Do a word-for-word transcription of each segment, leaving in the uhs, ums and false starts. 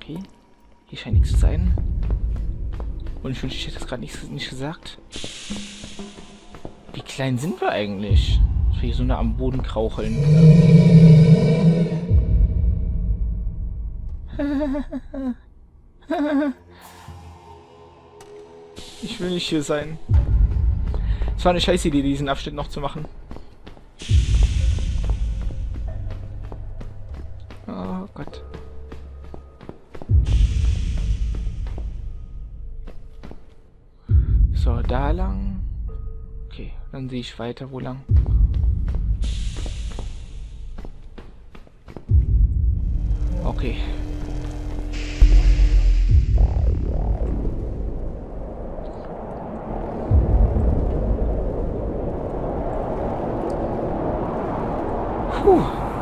Okay. Hier scheint nichts zu sein. Und ich wünschte, ich hätte das gerade nicht, nicht gesagt. Wie klein sind wir eigentlich? Dass wir hier so nah am Boden kraucheln. Ich will nicht hier sein. Es war eine scheiß Idee, diesen Abschnitt noch zu machen. Oh Gott. So, da lang. Okay, dann sehe ich weiter, wo lang. Okay. Puh.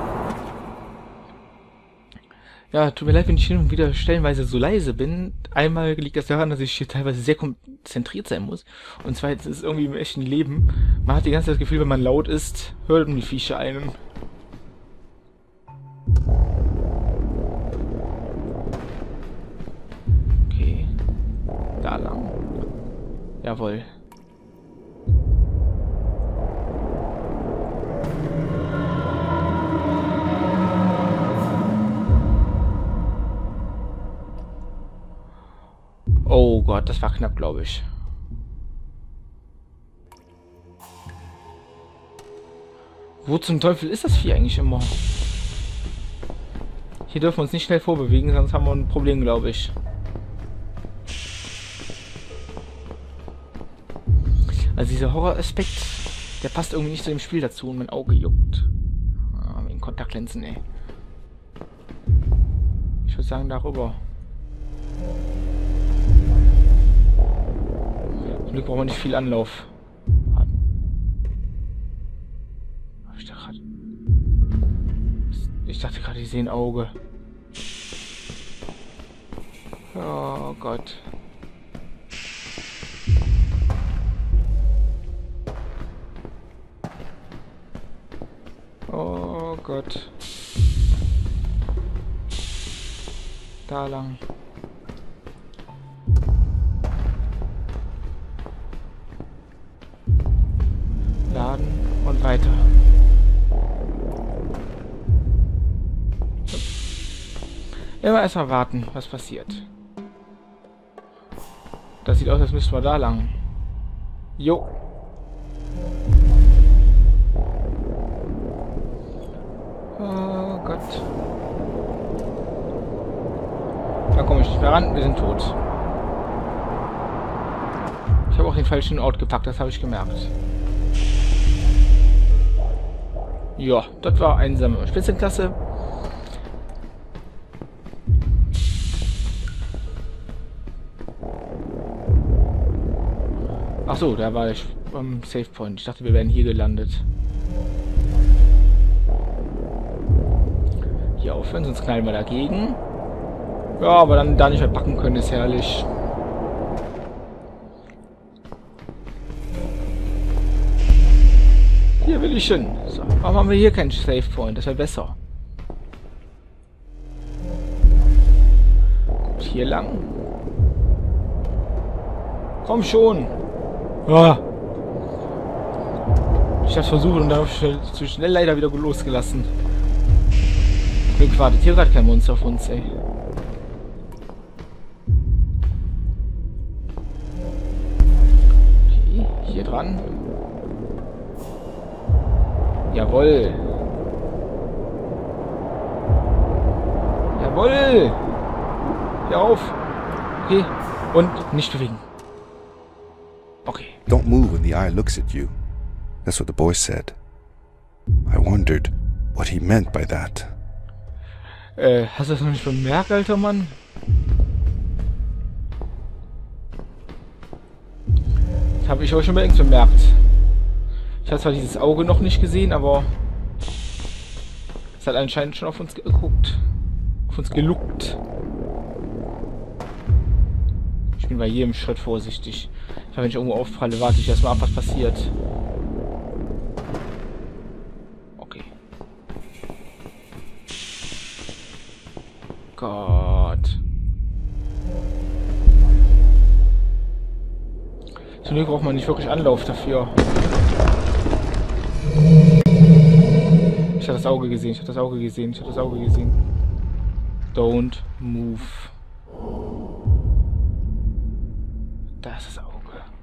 Ja, tut mir leid, wenn ich hin und wieder stellenweise so leise bin. Einmal liegt das daran, dass ich hier teilweise sehr konzentriert sein muss. Und zweitens ist es irgendwie im echten Leben. Man hat die ganze Zeit das Gefühl, wenn man laut ist, hört man die Viecher einen. Okay. Da lang. Jawohl. Oh Gott, das war knapp, glaube ich. Wo zum Teufel ist das Vieh eigentlich immer? Hier dürfen wir uns nicht schnell vorbewegen, sonst haben wir ein Problem, glaube ich. Also dieser Horroraspekt, der passt irgendwie nicht zu dem Spiel dazu und mein Auge juckt. Ah, mit den Kontaktlinsen, ey. Ich würde sagen, darüber. Zum Glück brauchen wir nicht viel Anlauf. Ich dachte gerade, ich dachte gerade, ich sehe ein Auge. Oh Gott. Oh Gott. Da lang. Laden und weiter. Immer erstmal warten, was passiert. Das sieht aus, als müssten wir da lang. Jo. Oh Gott. Da komme ich nicht mehr ran, wir sind tot. Ich habe auch den falschen Ort gepackt, das habe ich gemerkt. Ja, das war einsame Spitzenklasse. Ach so, da war ich am Save Point. Ich dachte, wir wären hier gelandet. Hier aufhören, sonst knallen wir dagegen. Ja, aber dann da nicht mehr packen können, ist herrlich. Hier will ich hin. So, warum haben wir hier keinen Save Point? Das wäre besser. Gut, hier lang. Komm schon. Ah. Ich hab's versucht und dann habe ich zu schnell leider wieder losgelassen. Glück wartet hier gerade kein Monster auf uns, ey. Okay, hier dran. Jawohl. Jawohl. Hier auf. Okay. Und nicht bewegen. Okay. Don't move when the eye looks at you. That's what the boy said. I wondered what he meant by that. Äh, hast du das noch nicht bemerkt, alter Mann? Das habe ich auch schon mal längst bemerkt. Ich habe zwar dieses Auge noch nicht gesehen, aber es hat anscheinend schon auf uns geguckt. Auf uns geluckt. Ich bin bei jedem Schritt vorsichtig. Wenn ich irgendwo aufpralle, warte ich erstmal ab, was passiert. Okay. Gott. Zum Glück braucht man nicht wirklich Anlauf dafür. Ich habe das Auge gesehen, ich habe das Auge gesehen, ich habe das Auge gesehen. Don't move. Da ist das Auge.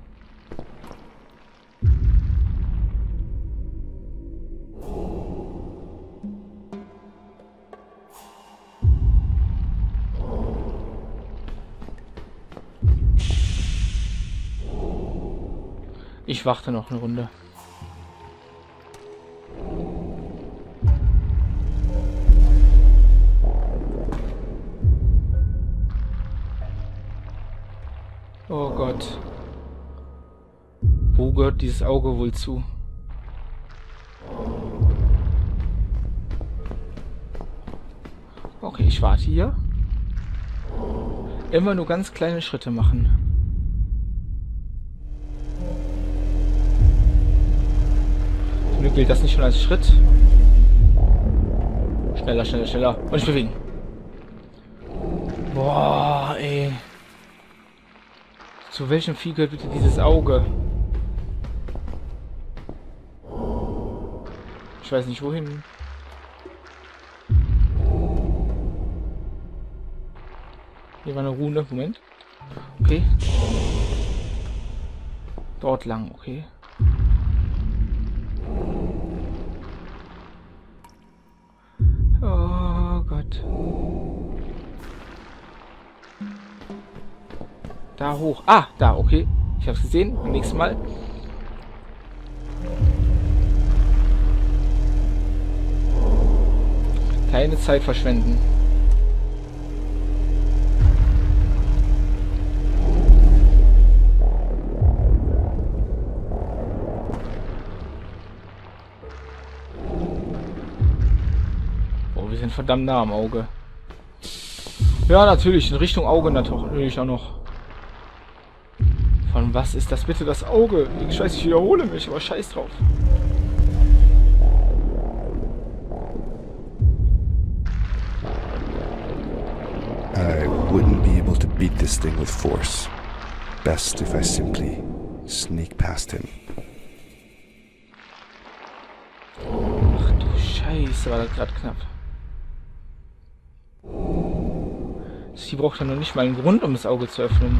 Ich warte noch eine Runde. Oh Gott. Wo gehört dieses Auge wohl zu? Okay, ich warte hier. Immer nur ganz kleine Schritte machen. Zum Glück gilt das nicht schon als Schritt. Schneller, schneller, schneller. Und ich bewegen. Boah, ey. Zu welchem Vieh gehört bitte dieses Auge? Ich weiß nicht wohin. Hier war eine Rune. Moment. Okay. Dort lang, okay. Oh Gott. Da hoch. Ah, da, okay. Ich hab's gesehen. Beim nächsten Mal. Keine Zeit verschwenden. Oh, wir sind verdammt nah am Auge. Ja, natürlich. In Richtung Auge natürlich auch noch. Von was ist das bitte das Auge? Ich weiß, ich wiederhole mich, aber scheiß drauf. I wouldn't be able to beat this thing with force. Best if I simply sneak past him. Ach du Scheiße, war das gerade knapp. Sie braucht ja noch nicht mal einen Grund, um das Auge zu öffnen.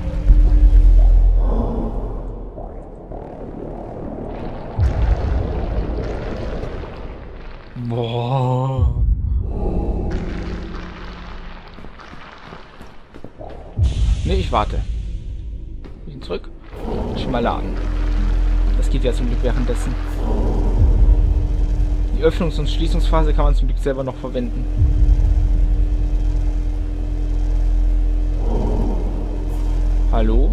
Boah. Ne, ich warte. Bisschen zurück. Schon mal laden. Das geht ja zum Glück währenddessen. Die Öffnungs- und Schließungsphase kann man zum Glück selber noch verwenden. Hallo?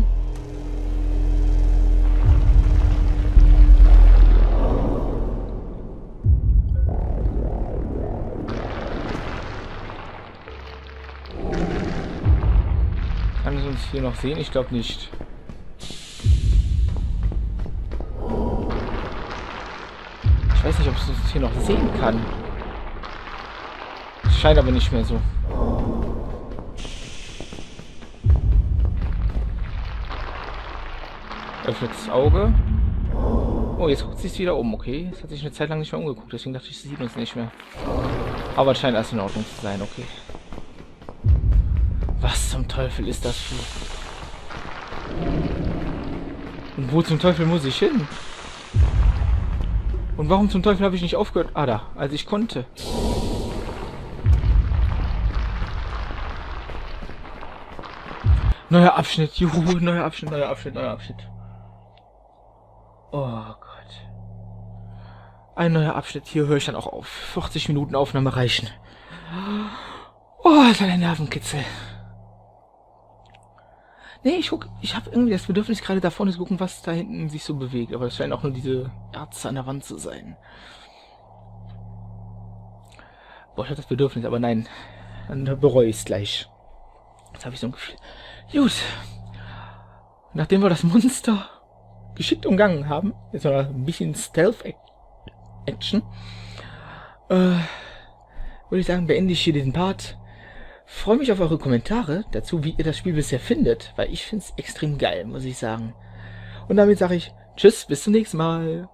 Kann es uns hier noch sehen? Ich glaube nicht. Ich weiß nicht, ob es uns hier noch sehen kann. Es scheint aber nicht mehr so. Öffnet das Auge. Oh, jetzt guckt sie es wieder um, okay. Es hat sich eine Zeit lang nicht mehr umgeguckt, deswegen dachte ich, sie sieht uns nicht mehr. Aber es scheint erst in Ordnung zu sein, okay. Was zum Teufel ist das für... Und wo zum Teufel muss ich hin? Und warum zum Teufel habe ich nicht aufgehört? Ah, da, als ich konnte. Neuer Abschnitt, juhu, neuer Abschnitt, neuer Abschnitt, neuer Abschnitt. Oh Gott. Ein neuer Abschnitt, hier höre ich dann auch auf. vierzig Minuten Aufnahme reichen. Oh, ist ein Nervenkitzel. Nee, ich guck, ich habe irgendwie das Bedürfnis, gerade da vorne zu gucken, was da hinten sich so bewegt. Aber das scheinen auch nur diese Ärzte an der Wand zu sein. Boah, ich habe das Bedürfnis, aber nein. Dann bereue ich es gleich. Jetzt habe ich so ein Gefühl. Gut. Nachdem wir das Monster geschickt umgangen haben, jetzt noch ein bisschen Stealth-Action, äh, würde ich sagen, beende ich hier diesen Part. Freue mich auf eure Kommentare dazu, wie ihr das Spiel bisher findet, weil ich finde es extrem geil, muss ich sagen. Und damit sage ich tschüss, bis zum nächsten Mal.